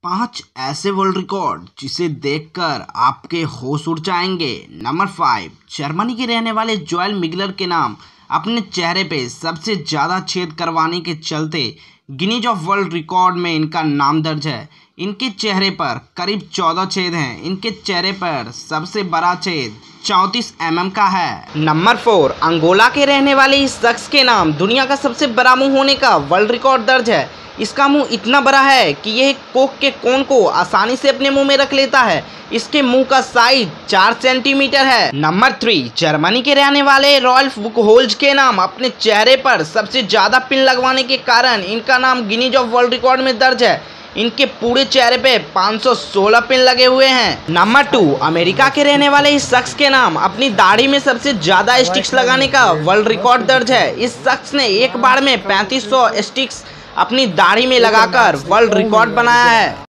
5 ऐसे world record जिसे देखकर आपके होश उड़ जाएंगे। नंबर 5, जर्मनी के रहने वाले जोएल मिगलर के नाम अपने चेहरे पे सबसे ज़्यादा छेद करवाने के चलते गिनीज ऑफ वर्ल्ड रिकॉर्ड में इनका नाम दर्ज है। इनके चेहरे पर करीब 14 छेद हैं। इनके चेहरे पर सबसे बड़ा छेद 34 mm का है। नंबर 4, अंगोला के रहने वाले इस शख्स के नाम दुनिया का सबसे बड़ा मुंह होने का वर्ल्ड रिकॉर्ड दर्ज है। इसका मुंह इतना बड़ा है कि यह कोक के कोन को आसानी से अपने मुंह में रख लेता है। इसके मुंह का साइज 4 सेंटीमीटर है। नंबर 3, जर्मनी के रहने वाले रॉल्फ बुखहोल्ज के नाम अपने चेहरे पर सबसे ज़्यादा पिन लगवाने के कारण इनका नाम गिनीज ऑफ वर्ल्ड रिकॉर्ड में दर्ज है। इनके पूरे चेहरे पे 516 पिन लगे हुए हैं। नंबर 2, अमेरिका के रहने वाले इस शख्स के नाम अपनी दाढ़ी में सबसे ज़्यादा स्टिक्स लगाने का वर्ल्ड रिकॉर्ड दर्ज है। इस शख्स ने एक बार में 3500 स्टिक्स अपनी दाढ़ी में लगाकर वर्ल्ड रिकॉर्ड बनाया है।